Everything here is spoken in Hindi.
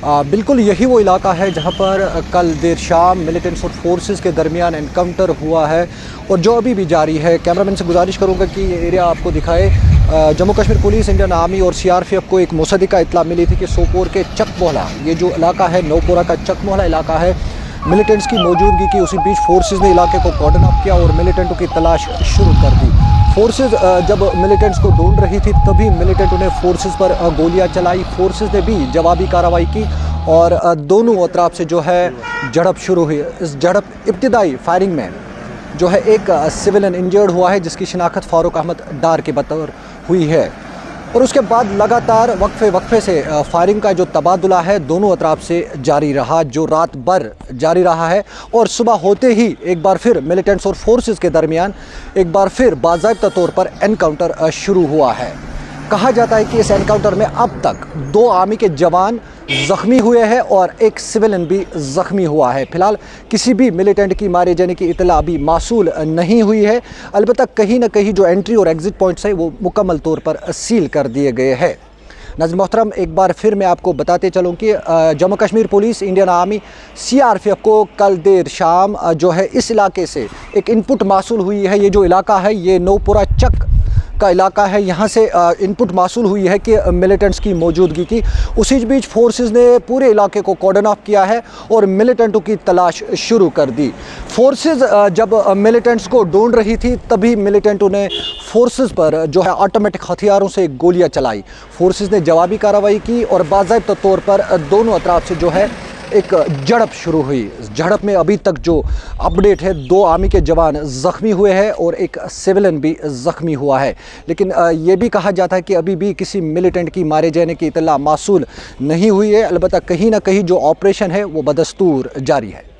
बिल्कुल यही वो इलाका है जहां पर कल देर शाम मिलिटेंट्स और फोर्सेस के दरमियान एनकाउंटर हुआ है और जो अभी भी जारी है। कैमरामैन से गुजारिश करूंगा कि ये एरिया आपको दिखाए। Jammu Kashmir police, Indian army और सीआरपीएफ को एक मुसद्दिका इत्तला मिली थी कि सोपोर के चक मोहला, ये जो इलाका है नौपोरा का चक मोहला इलाका है, मिलिटेंट्स की मौजूदगी की। उसी बीच फोर्सेस ने इलाके को कॉर्डन अप किया और मिलिटेंटों की तलाश शुरू कर दी। फोर्सेस जब मिलिटेंट्स को ढूंढ रही थी तभी मिलिटेंटों ने फोर्सेस पर गोलियां चलाई। फोर्सेस ने भी जवाबी कार्रवाई की और दोनों अतराफ से जो है झड़प शुरू हुई। इस झड़प इब्तिदाई फायरिंग में जो है एक सिविलियन इंजर्ड हुआ है जिसकी शिनाख्त फारूक अहमद डार के बतौर हुई है और उसके बाद लगातार वक्फे से फायरिंग का जो तबादुला है दोनों अतराफ से जारी रहा, जो रात भर जारी रहा है। और सुबह होते ही एक बार फिर मिलिटेंट्स और फोर्सेस के दरमियान एक बार फिर बाज़ाब्ता तौर पर एनकाउंटर शुरू हुआ है। कहा जाता है कि इस एनकाउंटर में अब तक 2 आर्मी के जवान ज़ख्मी हुए हैं और एक सिविलियन भी ज़ख्मी हुआ है। फिलहाल किसी भी मिलिटेंट की मारे जाने की इतला अभी मासूल नहीं हुई है। अलबत्ता कहीं ना कहीं जो एंट्री और एग्ज़िट पॉइंट्स हैं वो मुकम्मल तौर पर सील कर दिए गए हैं। नाज़रीन मोहतरम, एक बार फिर मैं आपको बताते चलूँ कि Jammu Kashmir police, Indian army, CRPF को कल देर शाम जो है इस इलाके से एक इनपुट मासूल हुई है। ये जो इलाका है ये नौपुरा चक का इलाका है, यहाँ से इनपुट मासूल हुई है कि मिलिटेंट्स की मौजूदगी की। उसी बीच फोर्सेस ने पूरे इलाके को कॉर्डन ऑफ किया है और मिलिटेंटों की तलाश शुरू कर दी। फोर्सेस जब मिलिटेंट्स को ढूंढ रही थी तभी मिलिटेंटों ने फोर्सेस पर जो है ऑटोमेटिक हथियारों से गोलियां चलाई। फोर्सेस ने जवाबी कार्रवाई की और बाज़ाब्ता तौर पर दोनों अतराफ से जो है एक झड़प शुरू हुई। इस झड़प में अभी तक जो अपडेट है 2 आर्मी के जवान ज़ख्मी हुए हैं और एक सिविलियन भी ज़ख्मी हुआ है। लेकिन ये भी कहा जाता है कि अभी भी किसी मिलिटेंट की मारे जाने की इत्तला मासूल नहीं हुई है। अलबत्ता कहीं ना कहीं जो ऑपरेशन है वो बदस्तूर जारी है।